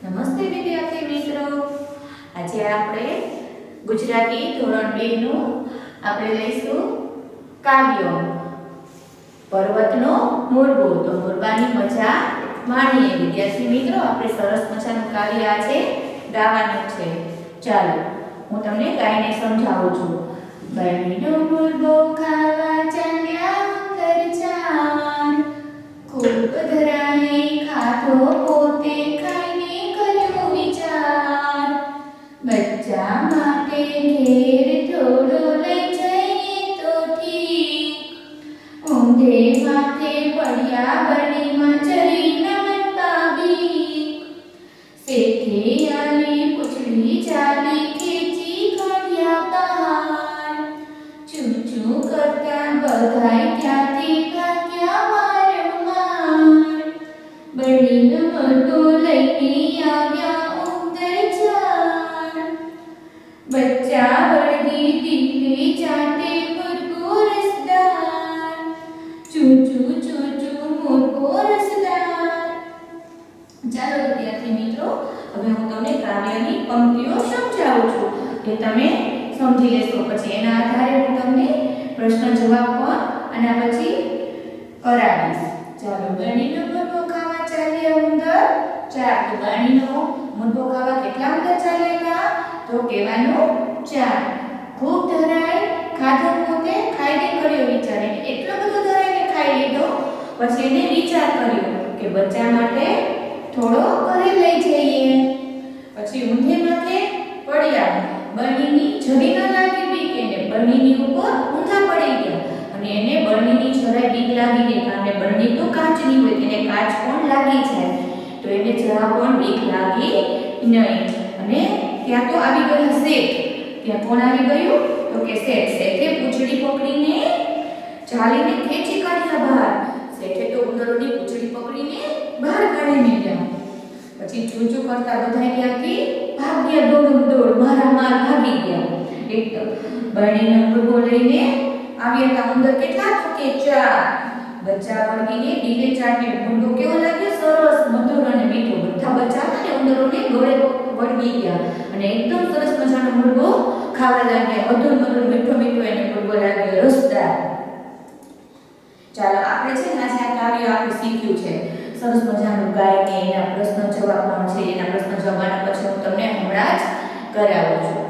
નમસ્તે વિદ્યાર્થી મિત્રો, આજે આપણે ગુજરાતી ધોરણ 2 નું આપણે લઈશું કાવ્ય પર્વતનો મોરબો. તો મોરબાની મજા માણીએ. વિદ્યાર્થી મિત્રો, આપણે સરસ મજાનું કાવ્ય આજે ગાવાનું છે. ચાલો હું તમને ગાઈને સમજાવું છું. બરણીનો મોરબો ખાવા ચાલ્યા ઉંદર ચાર, ખૂબ ધરાએ ખાધો પોતે ખાઈને કર્યો વિચાર. બચ્ચા માટે ઘેર થોડો લઈ જઈએ તો ઠીક, ઊંધે માથે પડ્યા બરણીમાં ચરી નમતા બીક. શેઠે આલી પૂછડી ચાલી ખેંચી કાઢ્યા બહાર, ચૂ ચૂ કરતા બધાય ત્યાંથી ભાગ્યા વારંવાર. બરણીનો મોરબો લઈને આવ્યા ઉંદર ચાર, બચ્ચા બરણી દીકરી ચાટે મોરબો રસદાર. ચૂ ચૂ ચૂ ચૂ મોરબો રસદાર. ચાલો વિદ્યાર્થી મિત્રો, હવે હું તમને કાવ્યની પંક્તિઓ સમજાવું છું, કે તમે સમજી લેશો. પછી એના આધારે હું તમને પ્રશ્ન જવાબ પણ અને પછી કરાવીશ. ચાલો, બરણીનો મોરબો ખાવા ચાલ્યા ઉંદર ચાર. તો બરણીનો મોરબો ખાવા કેટલા ઉંદર ચાલ્યા? તો કહેવાનું ચાર. ખૂબ ધરાય ખાધો પોતે ખાઈને કર્યો વિચાર. એને એટલો બધો ધરાઈને ખાઈ લીધો, પછી એને વિચાર કર્યો કે બચ્ચા માટે થોડો ઘરે લઈ જઈએ. પછી ઊંધે માથે પડ્યા, બરણીની જરી ન લાગી બીક. એને બરણીની ઉપર ઊંધા પડી ગયા અને એને બરણીની જરાય બીક લાગી નહીં, કારણ કે બરણી તો કાચની હોય, તેને કાચ પણ લાગી જાય, તો એને જરા પણ બીક લાગી નહીં. અને ત્યાં તો આવી ગયા શેઠ. ત્યાં કોણ આવી ગયું? તો કે શેઠ. શેઠે પૂંછડી પકડીને ચાલીને ખેંચી કાઢ્યા બહાર. શેઠે તો ઉંદરોની પૂંછડી પકડીને બહાર કાઢીને ગયા. પછી ચૂચું કરતા બધા ત્યાંથી ભાગ્યા, દોડ મારામાર ભાગી ગયા. એકદમ બરણીનો મોરબો લઈને આવ્યા હતા ઉંદર કેટલા? તો કે ચાર. બચ્ચા વળગીને ડીલે ચાટે. મોરબો કેવો લાગ્યો? સરસ, મધુર અને મીઠો. બધા બચ્ચા હતા ને ઉંદરોને ગળે વળગી ગયા અને એકદમ સરસ મજાનો મોરબો ખાવા લાગ્યા. મધુર મીઠો એને મોરબો લાગ્યો રસદાર. ચાલો, આપણે છે ને આજે આ કાવ્ય આપણે શીખ્યું છે. સરસ મજાનું ગાઈને એના પ્રશ્ન જવાબ પણ છે. એના પ્રશ્ન જવાબના પછી હું તમને હમણાં જ કરાવું છું.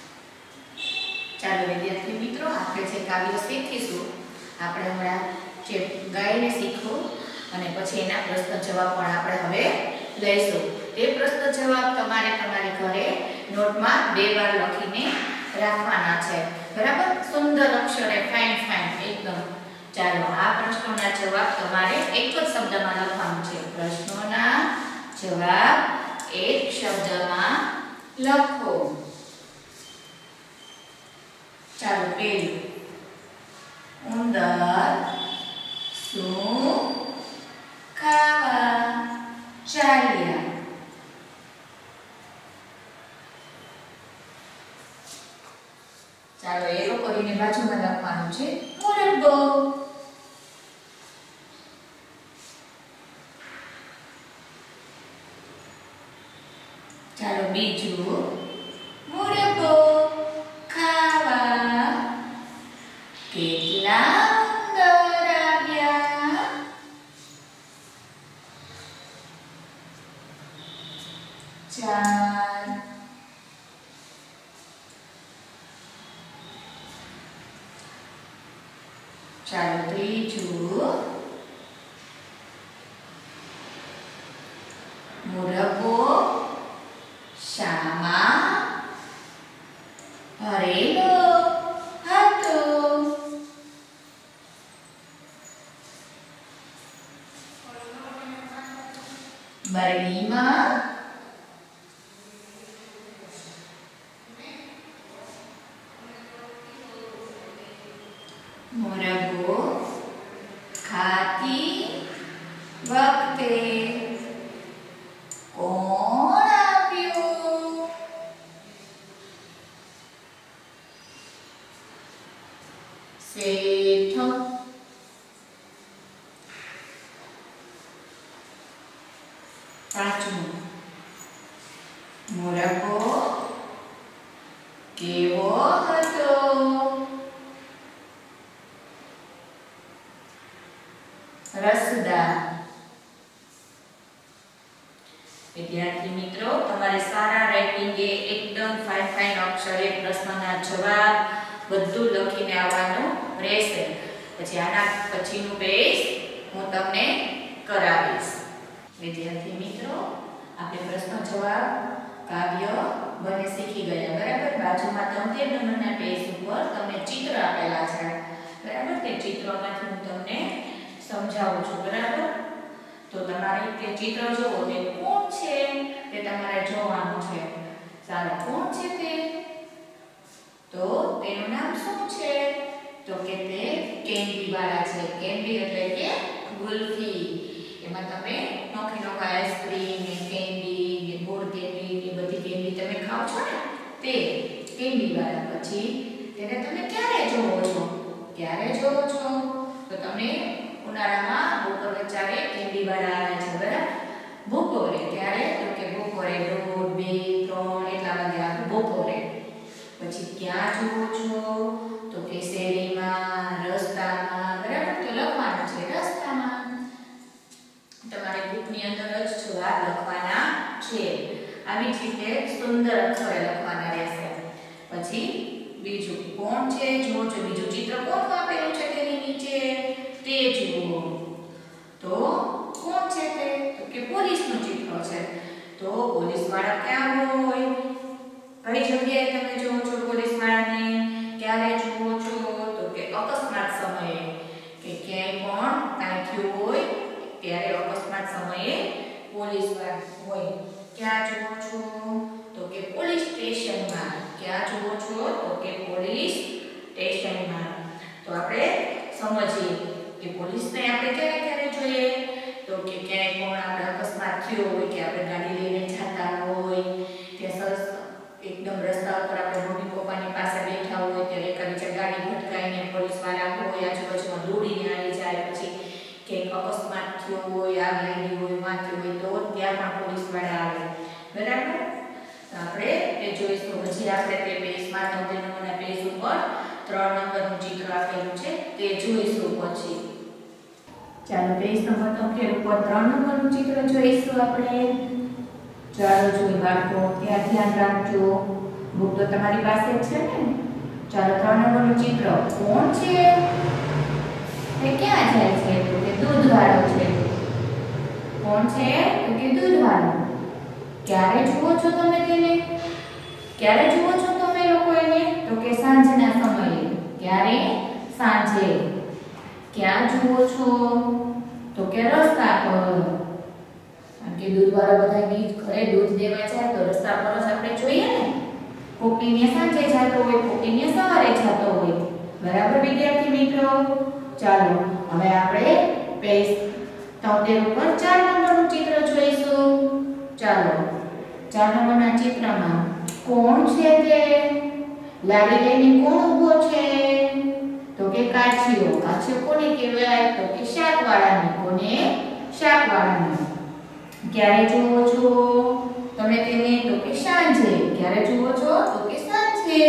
ચાલો વિદ્યાર્થી મિત્રો, આપણે જે કાવ્ય શીખીશું, આપણે હમણાં જે ગાઈને શીખવું અને પછી એના પ્રશ્ન જવાબ પણ આપણે હવે લઈશું. તે પ્રશ્ન જવાબ તમારે તમારી ઘરે નોટમાં 2 વાર લખીને રાખવાના છે. બરાબર? સુંદર અક્ષરે ફાઇન એકદમ. ચાલો, આ પ્રશ્નોના જવાબ તમારે એક જ શબ્દમાં લખવાનું છે. પ્રશ્નોના જવાબ એક શબ્દમાં લખો. ચાલો, પહેલું, ઉંદર શું ખાવા ચાલ્યા? ચાલો, એરો કરીને બાજુમાં લખવાનું છે મોરબો. ચાલો, બીજું, મોરબો ખાવા કેટલા ઉંદર આવ્યા? ચાર. ચાલો, ત્રીજું, મોરબો શામાં ભરેલો હતો? બરણીમાં. મોરબો ખાતી વખતે કોણ આવ્યું? શેઠ. પાંચમું, મોરકો કેવો હતો? રસદાર. વિદ્યાર્થી મિત્રો, તમારે સારા રાઇટિંગે એકદમ ફાઇન અક્ષરે પ્રશ્નના જવાબ બધું લખીને આવવાનું રહેશે. પછી આના પછીનું પેજ હું તમને કરાવીશ. વિદ્યાર્થી મિત્રો, આપણે પ્રશ્ન જવાબ કાવ્ય બંને શીખી ગયા, બરાબર? બાજુમાં 73 નંબરના પેજ ઉપર તમને ચિત્ર આપેલા છે, બરાબર? તે ચિત્રમાંથી હું તમને સમજાવું છું, બરાબર? તો તમારે તે ચિત્ર જોવો, તે કોણ છે તે તમારે જોવાનું છે. ચાલો, કોણ છે તે? તો તેનું નામ શું છે? તો કે તે કેન્ડી વાળા છે. કેન્ડી એટલે કે ગુલ્ફી. એમાં તમે નોખી નોખા આઈસ્ક્રીમ ને કેન્ડી ને ગોળ કેન્ડી ને બધી કેન્ડી તમે ખાવ છો ને, તે કેન્ડી વાળા. પછી તેને તમે ક્યારે જોવો છો? ક્યારે જોવો છો? તો તમે ઉનાળામાં બપોર વચારે કેન્ડી વાળા આવે છે, બરાબર? બપોરે ક્યારે? તો કે બપોરે 1:30, 2, 3 એટલા વાગે આવે બપોરે. પછી ક્યાં જોવો છો? તો કે શેરીમાં, રસ્તામાં, બરાબર? તો લખવાનું છે રસ્તામાં. તમારે બુકની અંદર જ જવાબ લખવાના છે. આવી જ રીતે સુંદર અક્ષરે લખવાના રહેશે. પછી બીજું કોણ છે? જુઓ છો, બીજું ચિત્ર કોણ આપેલું છે તેની નીચે, તે જુઓ. તો કોણ છે તે? તો કે પોલીસનું ચિત્ર છે. તો પોલીસ વાળા ક્યાં હોય? કઈ જગ્યાએ તમે જોવો છો પોલીસ વાળાને? ક્યારે જુઓ છો? તો કે અકસ્માત સમયે, કે ક્યાંય પણ કાંઈ થયું હોય ત્યારે અકસ્માત સમયે પોલીસ વાળા હોય. ક્યાં જુઓ છો? તો કે પોલીસ સ્ટેશનમાં. ક્યાં જુઓ છો? તો કે પોલીસ સ્ટેશનમાં. તો આપણે સમજીએ કે પોલીસને આપણે ક્યારે ક્યારે જોઈએ? તો કે ક્યાંય પણ આપણે અકસ્માત થયો હોય, કે આપણે ગાડી લઈને જતા હોય, કે સરસ એકદમ રસ્તા ઉપર આપણે મમ્મી પપ્પાની પાસે બેઠા હોય ત્યારે એકાબીજા ગાડી ભટકાઈને પોલીસ વાળા હોય આજુબાજુમાં દોડીને આવી જાય. પછી કે અકસ્માત થયો હોય, આગ લાગી હોય, વાંચ્યું હોય, તો ત્યાં પણ પોલીસ વાળા આવે, બરાબર? આપણે એ જોઈશું. પછી આપણે તે પેજમાં 73 નંબરના પેજ ઉપર 3 નંબરનું ચિત્ર આપેલું છે તે જોઈશું. પછી ચાલો, પેજ નંબર 73 ઉપર 3 નંબરનું ચિત્ર જોઈશું આપણે. ચાલો જોઈએ બાળકો, ત્યાં ધ્યાન રાખજો. બુક તો તમારી પાસે જ છે ને? ચાલો, 3 નંબરનું ચિત્ર કોણ છે? તે ક્યાં જાય છે? તો કે દૂધવાળો છે. કોણ છે? તો કે દૂધવાળો. ક્યારે જુઓ છો તમે તેને? ક્યારે જુઓ છો તમે લોકો એને? તો કે સાંજના સમયે. ક્યારે? સાંજે. ક્યાં જુઓ છો? તો કે રસ્તા પર. કારણ કે દૂધવાળો બધા ઘરે દૂધ દેવા જાય તો રસ્તા પર જ આપણે જોઈએ ને. કોકીને સાંજે જતો હોય, કોકીને સવારે જતો હોય, બરાબર વિદ્યાર્થી મિત્રો? ચાલો, હવે આપણે પેજ 73 ઉપર 4 નંબરનું ચિત્ર જોઈશું. ચાલો, 4 નંબરના ચિત્રમાં કોણ છે તે? લારી લઈને કોણ ઊભો છે? તો કે કાચીઓ. કાચીઓ કોને કહેવાય? તો કે શાકવાળાને. કોને? શાકવાળાને. ક્યારે જુઓ છો તમે તેને? તો કે સાંજે. ક્યારે જુઓ છો? તો કે સાંજે.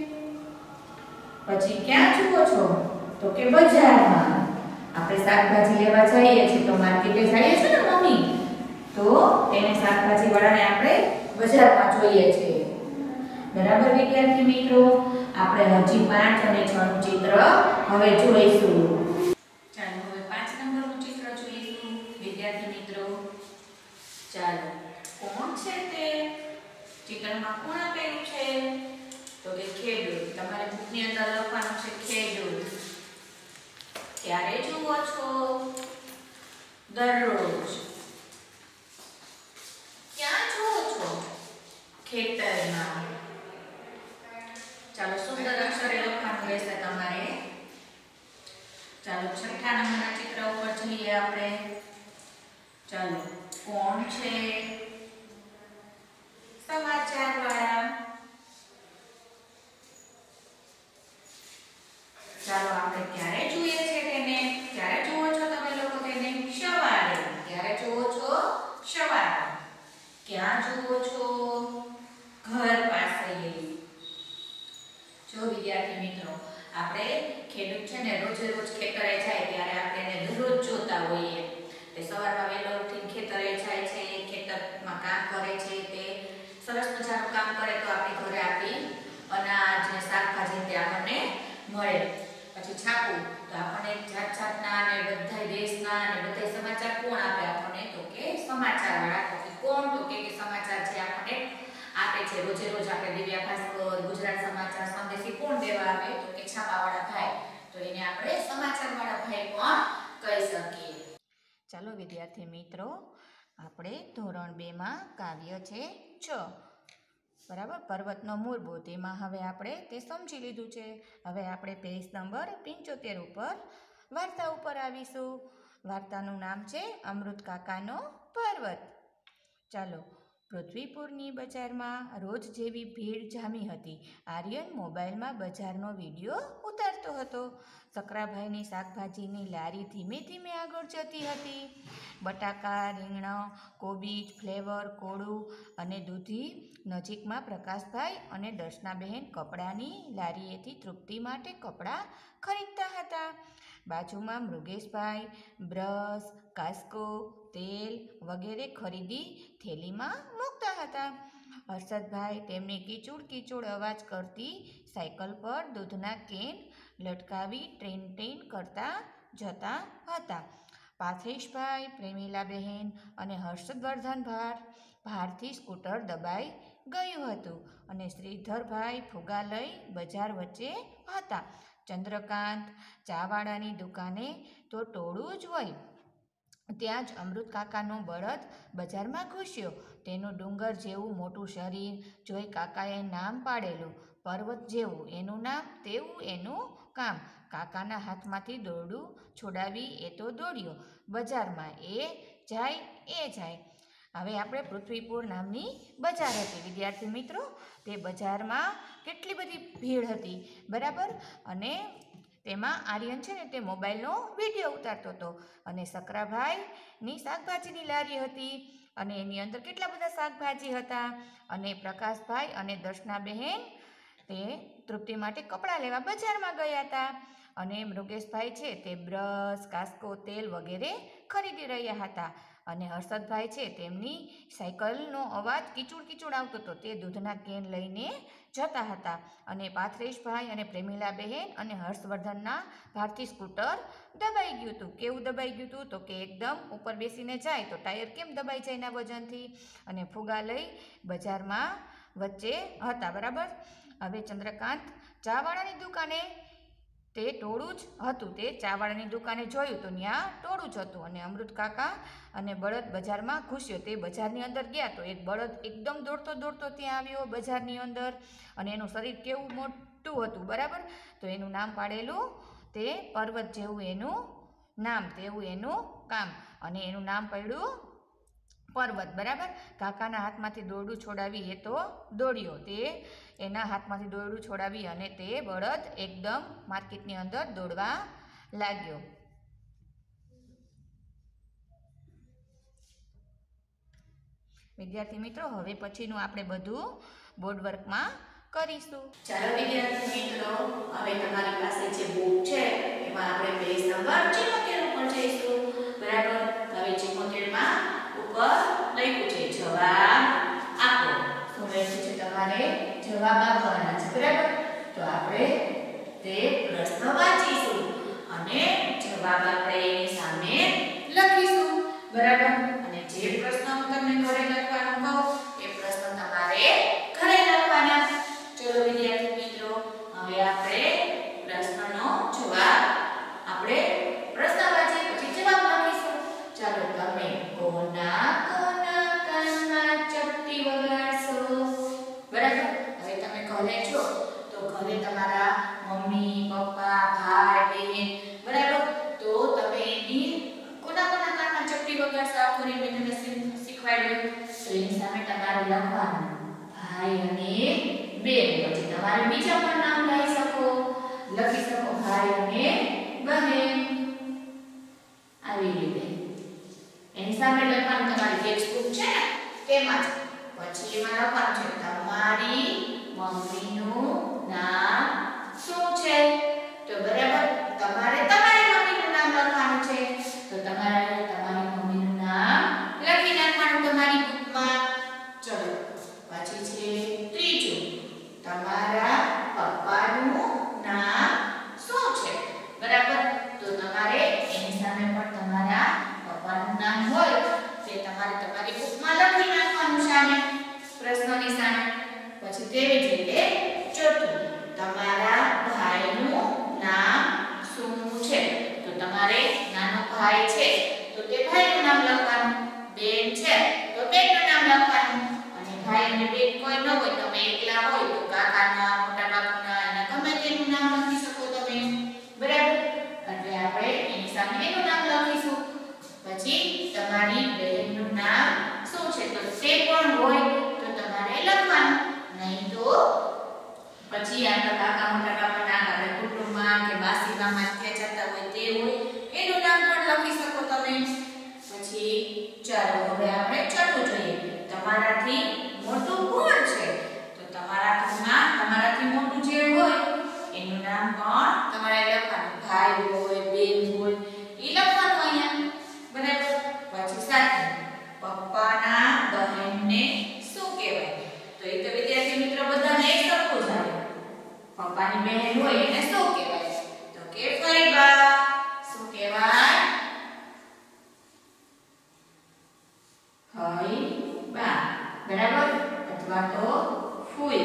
પછી ક્યાં જુઓ છો? તો કે બજારમાં. આપણે શાકભાજી લેવા જઈએ છીએ તો માર્કેટે જઈએ છીએ ને મમ્મી, તો તેને શાકભાજી વાળાને આપણે બજારમાં જોઈએ છીએ, બરાબર વિદ્યાર્થી મિત્રો? આપણે હજી 5 અને 6 નું ચિત્ર હવે જોઈશું. ચાલો, હવે 5 નંબરનું ચિત્ર જોઈશું વિદ્યાર્થી મિત્રો. ચાલો, કોણ છે તે? ચિત્રમાં કોણ આપેલું છે? તો કે ખેડૂત. તમારે બુકની અંદર લખવાનું છે ખેડૂત. ક્યારે જુઓ છો? દરરોજ. ક્યાં જુઓ છો? ખેતરમાં. ચાલો, સુંદર અક્ષરે લખવાનું રહેશે તમારે. ચાલો, 6થા નંબરના ચિત્ર ઉપર જોઈએ આપણે. ચાલો, કોણ છે? સમાચાર વાળા. ચાલો, આપણે ક્યારે જોઈએ છે તેને? ક્યારે જુઓ છો તમે લોકો તેને? સવારે. ક્યારે જુઓ છો? સવારે. ક્યાં જુઓ છો? પડે તો આપણી ઘરે આપણી અનાજ ને શાકભાજી તે આપણને મળે. પછી છાપું તો આપણને જાત જાતના અને બધા દેશના અને બધા સમાચાર કોણ આપે આપણને? તો કે સમાચાર વાળા. તો કે કોણ? તો કે સમાચાર જે આપણને આપે છે રોજે રોજ. આપણે દિવ્યા ભાસ્કર, ગુજરાત સમાચાર, સંદેશી કોણ દેવા આવે? તો કે છાપાવાળા ભાઈ. તો એને આપણે સમાચાર વાળા ભાઈ પણ કહી શકીએ. ચાલો વિદ્યાર્થી મિત્રો, આપણે ધોરણ 2 માં કાવ્ય છે 6, બરાબર, પર્વતનો મૂળભૂત. એમાં હવે આપણે તે સમજી લીધું છે. હવે આપણે પેજ નંબર 75 ઉપર વાર્તા ઉપર આવીશું. વાર્તાનું નામ છે અમૃત કાકાનો પર્વત. ચાલો. પૃથ્વીપુરની બજારમાં રોજ જેવી ભીડ જામી હતી. આર્યન મોબાઈલમાં બજારનો વિડીયો ઉતારતો હતો. સકરાભાઈની શાકભાજીની લારી ધીમે ધીમે આગળ જતી હતી. બટાકા, રીંગણા, કોબીજ, ફ્લેવર, કોળું અને દૂધી. નજીકમાં પ્રકાશભાઈ અને દર્શનાબહેન કપડાની લારીએથી તૃપ્તિ માટે કપડાં ખરીદતા હતા. બાજુમાં મૃગેશભાઈ બ્રશ, કાસ્કો, તેલ વગેરે ખરીદી થેલીમાં મૂકતા હતા. હર્ષદભાઈ તેમની કીચુડ કીચુડ અવાજ કરતી સાયકલ પર દૂધના કેન લટકાવી ટ્રેન ટ્રેન કરતા જતા હતા. પાથેશભાઈ, પ્રેમીલાબહેન અને હર્ષવર્ધન ભારથી સ્કૂટર દબાઈ ગયું હતું અને શ્રીધરભાઈ ફુગા લઈ બજાર વચ્ચે હતા. ચંદ્રકાંત ચાવાળાની દુકાને તો ટોળું જ હોય. ત્યાં જ અમૃત કાકાનો બળદ બજારમાં ઘૂસ્યો. તેનું ડુંગર જેવું મોટું શરીર જોઈ કાકાએ નામ પાડેલું, પર્વત જેવું એનું નામ, તેવું એનું કામ. કાકાના હાથમાંથી દોરડું છોડાવી એ તો દોડ્યો બજારમાં. એ જાય. હવે આપણે પૃથ્વીપુર નામની બજાર હતી વિદ્યાર્થી મિત્રો. તે બજારમાં કેટલી બધી ભીડ હતી, બરાબર. અને તેમાં આર્યન છે ને તે મોબાઈલનો વિડીયો ઉતારતો હતો. અને સકરાભાઈની શાકભાજીની લારી હતી અને એની અંદર કેટલા બધા શાકભાજી હતા. અને પ્રકાશભાઈ અને દર્શનાબહેન તે તૃપ્તિ માટે કપડાં લેવા બજારમાં ગયા હતા. અને મૃગેશભાઈ છે તે બ્રશ, કાસ્કો, તેલ વગેરે ખરીદી રહ્યા હતા. અને હર્ષદભાઈ છે તેમની સાયકલનો અવાજ કીચુડ કીચુડ આવતો હતો, તે દૂધના કેન લઈને જતા હતા. અને પાથરેશભાઈ અને પ્રેમીલાબહેન અને હર્ષવર્ધનના ભારથી સ્કૂટર દબાઈ ગયું હતું. કેવું દબાઈ ગયું હતું? તો કે એકદમ ઉપર બેસીને જાય તો ટાયર કેમ દબાઈ જાય એના વજનથી. અને ફુગા લઈ બજારમાં વચ્ચે હતા, બરાબર. હવે ચંદ્રકાંત ચાવાળાની દુકાને તે ટોળું જ હતું. તે ચાવાળાની દુકાને જોયું તો ત્યાં ટોળું જ હતું. અને અમૃત કાકા અને બળદ બજારમાં ઘૂસ્યો. તે બજારની અંદર ગયા તો એક બળદ એકદમ દોડતો દોડતો ત્યાં આવ્યો બજારની અંદર. અને એનું શરીર કેવું મોટું હતું, બરાબર. તો એનું નામ પાડેલું, તે પર્વત જેવું એનું નામ, તેવું એનું કામ. અને એનું નામ પડ્યું પર્વત, બરાબર. કાકાના હાથમાંથી દોરડું છોડાવી એ તો દોડ્યો. તે એના હાથમાંથી દોરડું છોડાવી અને તે બળદ એકદમ માર્કેટની અંદર દોડવા લાગ્યો. વિદ્યાર્થી મિત્રો, હવે પછીનું આપણે બધું બોર્ડ વર્કમાં કરીશું. ચાલો વિદ્યાર્થી મિત્રો, હવે તમારી પાસે જે બુક છે એમાં આપણે પેજ નંબર 74 ઉપર જઈશું, બરાબર. હવે 74 માં ઉપર લખ્યું છે જવાબ આપો. શું લખ્યું છે? તમારે જવાબ આપવાના છે, બરાબર. તો આપણે તે પ્રશ્ન વાંચીશું અને જવાબ આપણે એની સામે લખીશું, બરાબર. અને જે પ્રશ્ન હું તમને ઘરે લખવાનું કહું એ પ્રશ્ન તમારે ઘરે લખવાના. ચલો વિદ્યાર્થી મિત્રો, હવે આપણે પ્રશ્નનો જવાબ આપણે પ્રશ્ન વાંચીએ પછી જવાબ લખીશું. ચાલો, તમે કોના કોના કાનમાં ચપટી વગાડશો, બરાબર. હવે તમે ઘરે છો તો ઘરે તમારા મમ્મી, પપ્પા, ભાઈ, બહેન, બરાબર. તો તમે એની કોના કોના કાનમાં ચપટી વગાડશો આખું મેં તમને શીખવાડ્યું. તો એની સામે તમારે લખવાનું ભાઈ અને બેન. પછી તમારે બીજા પણ નામ લખી શકો ભાઈ અને બહેન, આવી રીતે. એની સામે લખવાનું તમારી ટેક્સ્ટબુક છે ને તેમાં જ. પછી એમાં લખવાનું છે તમારી મમ્મીનું નામ શું છે. તો બરાબર, તમારે તમારી મમ્મીનું નામ લખવાનું છે. તો તમારે તમારી મમ્મીનું નામ લખી નાખવાનું તમારી બુકમાં. ચલો, પછી છે ત્રીજું. તમારા પપ્પાનું નામ હોય તે તમારે તમારી બુકમાં લખી નાખવાનું સામે પ્રશ્નની સામે. પછી તેવી જ રીતે ચોથું, તમારા ભાઈનું નામ શું છે? તો તમારે નાનો ભાઈ છે તો તે ભાઈનું નામ લખવાનું, બેન છે તો બેનનું નામ લખવાનું, અને ભાઈ અને બેન કોઈ ન હોય, તમે એકલા હોય તો કાકાના, મોટા બાપુના, એના ગમે તેનું નામ લખી શકો તમે. બરાબર? એટલે આપણે એની સામે એનું નામ લખીશું. પછી તમારી બહેનનું નામ શું છે? તો તે પણ હોય તો તમારે લખવાનું, નહીં તો પછી આપણા કાકા, મોટા બાપાના, આપણા કુટુંબમાં કે માસી મામા ત્યાં જતા હોય તે હોય એનું નામ પણ લખી શકો તમે. પછી ચાલો હવે આપણે છઠ્ઠું જોઈએ, તમારાથી મોટું કોણ છે? તો તમારા ઘરમાં તમારાથી મોટું જે હોય એનું નામ પણ તમારે લખવાનું, ભાઈ હોય, બેન હોય એ લખવાનું અહીંયા. બરાબર? પછી સાથે પપ્પાના બહેનને શું કહેવાય? તો એ તો વિદ્યાર્થી મિત્રો બધાને એક સરખું જ આવે. પપ્પાની બહેન હોય એને શું કહેવાય? તો કે ફઈબા. શું કહેવાય? ફઈબા. બરાબર? અથવા તો ફૂઈ.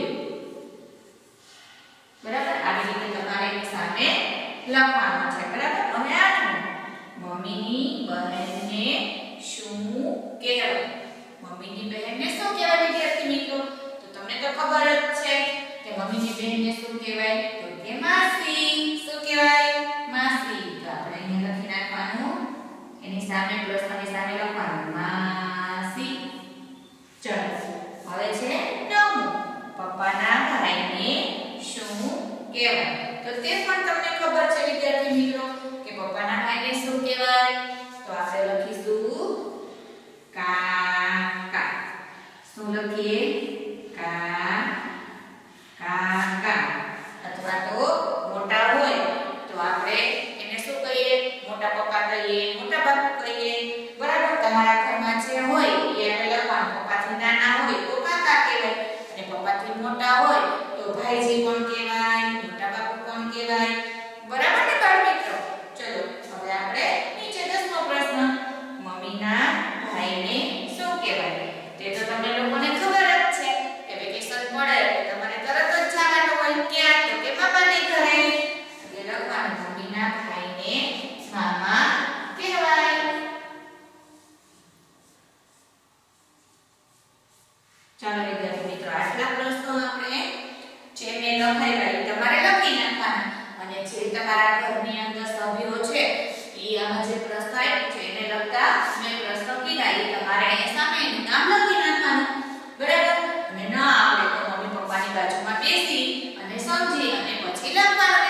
બરાબર? આવી રીતે તમારે એની સામે લખવાનું છે. બરાબર? હવે આઠમું, મમ્મીની બહેનને શું કહેવાય? મમ્મીની બહેનને શું કહેવાય વિદ્યાર્થી મિત્રો? તો તમને તો ખબર જ છે કે મમ્મીની બહેનને શું કહેવાય? તો કે માસી. શું કહેવાય? માસી. તો આપણે અહીંયા લખી નાખવાનું, એની સામે પ્રશ્નની સામે લખવાનું માસી. ચલો હવે છે નવમું, પપ્પાના ભાઈને શું કહેવાય? તો તે પણ તમને ખબર છે વિદ્યાર્થી મિત્રો કે પપ્પાના ભાઈને શું કહેવાય? તો આપણે લખીશું કાકા. શું લખીએ? કાકા. અથવા તો મોટા હોય તો આપણે એને શું કહીએ? મોટા પપ્પા કહીએ, મોટા બાપુ કહીએ. બરાબર? તમારા ઘરમાં જે હોય એ આપણે લખવાનું. પપ્પાથી નાના હોય તો કાકા કહેવાય, અને પપ્પાથી મોટા હોય તો ભાઈજી પણ કહેવાય, મોટા બાપુ પણ કહેવાય. બરાબર ને બાળ મિત્રો? ચલો હવે આપણે નીચે 10મો પ્રશ્ન, મમ્મીના ભાઈને શું કહેવાય? તે તો તમને લોકોને ખબર જ છે કે વેકેશન પડે એટલે તમારે તરત જ જવાનું હોય ક્યાં? તો કે મામાને ઘરે. એટલે લખવાનું મમ્મીના ભાઈને મામા કહેવાય. ચાલો વિદ્યાર્થી મિત્રો, આટલા પ્રશ્નો આપણે જે મેં લખાવ્યા તમારે લખી નાખવાના, અને જે તમારા ઘરની અંદર સભ્યો છે એ આમાં જે પ્રશ્ન આપ્યો છે એને લગતા મેં પ્રશ્નો કીધા એ તમારે અહીંયા સામે એનું નામ લખી નાખવાનું. બરાબર? અને ન આવડે તો મમ્મી પપ્પાની બાજુમાં બેસી અને સમજી અને પછી લખવાનું